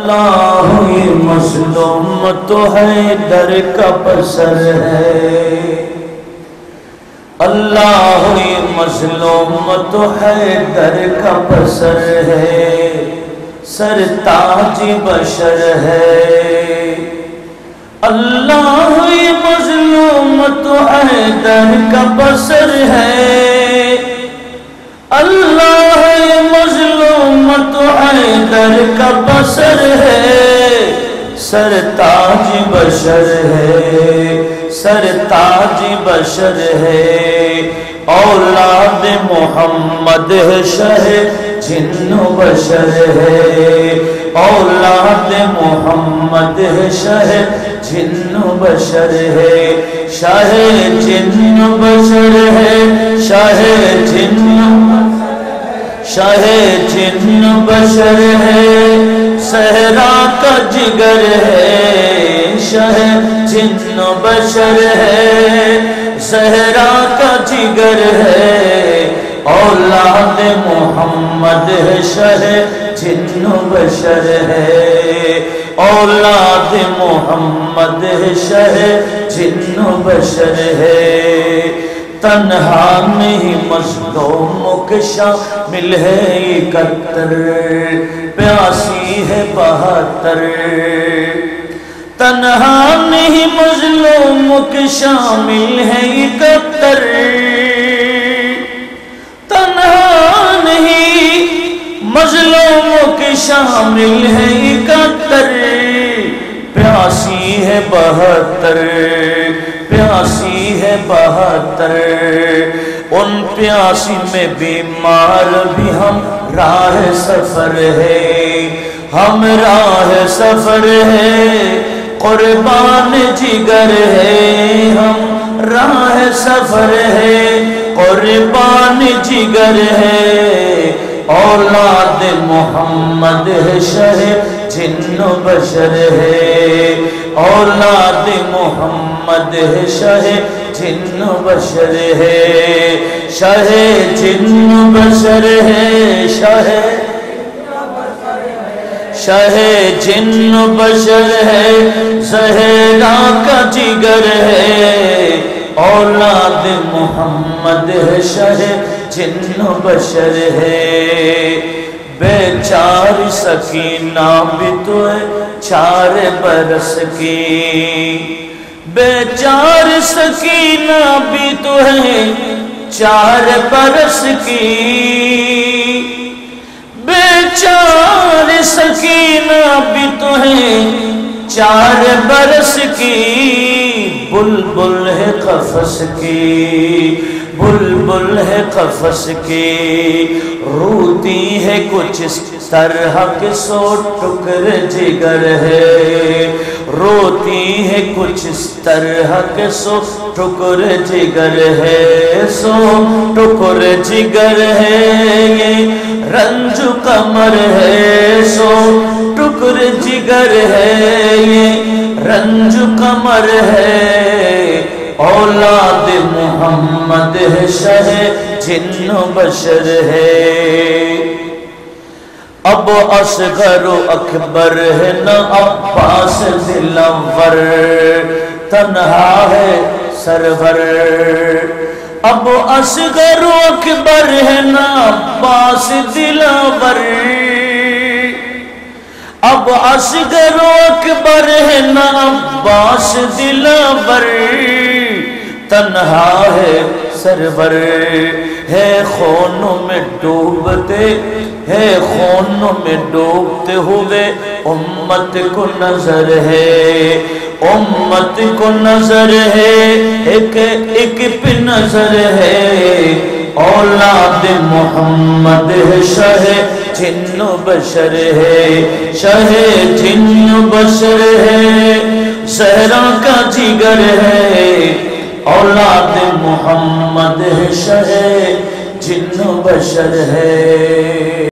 اللہ یہ مظلوم تو حیدر کا بسر ہے، اللہ یہ مظلوم تو حیدر کا بسر ہے، سر تاج بشر ہے۔ اللہ یہ مظلوم تو حیدر کا بسر ہے، اللہ یہ مظلوم تو حیدر کا بسر ہے، سر تاج بشر ہے، سر تاج بشر ہے۔ اولاد محمد ہے، شہ جن و بشر ہے، اولاد محمد ہے، شہ جن و بشر ہے، شاہ جن و بشر ہے، شاہ جن و بشر ہے، صحرا کا جگر ہے، شاہ جن و بشر ہے، صحرا کا جگر ہے، اولاد محمد ہے، شاہ جن و بشر ہے، اولاد محمد ہے، شاہ جن و بشر ہے۔ تنہا نہیں مظلوموں کے شامل ہے 71، پیاسی ہے 72۔ تنہا نہیں مظلوموں کے شامل ہے 71، تنہا نہیں مظلوموں کے شامل ہے 71، پیاسی ہے 72، پیاسی ہے 72۔ ان پیاسی میں بیمار بھی ہم راہ سفر ہے، ہم راہ سفر ہے، قربان جگر ہے، ہم راہ سفر ہے، قربان جگر ہے، اولاد محمد ہے، شہ جن و بشر ہے، اولاد محمد ہے، شہ جن و بشر ہے، شہ جن و بشر ہے، شہ جن و بشر ہے، زہرا کا جگر ہے، اولاد محمد ہے، شہ جن و بشر ہے۔ بیچار سکینہ بھی تو ہے 4 برس کی، بیچار سکینہ بھی تو ہے 4 برس کی، بیچار سکینہ بھی تو ہے 4 برس کی، بلبل ہے قفس کی، بلبل ہے قفس کی، روتی ہے کچھ اس طرح کے 100 ٹکر جگر ہے، روتی ہے کچھ اس طرح کے 100 ٹکر جگر ہے، 100 ٹکر جگر ہے، یہ رنج کمر ہے، 100 ٹکر جگر ہے، یہ رنج کمر ہے، اولاد محمد ہے، شہ جن و بشر ہے۔ اب اصغر و اکبر ہے نہ عباس دلور، تنہا ہے سرور، اب اصغر و اکبر ہے نہ عباس دلور، اب اصغر و اکبر ہے نہ عباس دلور، تنہا ہے سرور، ہے خونوں میں ڈوبتے، ہے خونوں میں ڈوبتے ہوئے امت کو نظر ہے، امت کو نظر ہے، ایک ایک پہ نظر ہے، اولاد محمد ہے، شہ جن و بشر ہے، شہ جن و بشر ہے، صحرا کا جگر ہے، اولاد محمد ہے، شہ جن و بشر ہے۔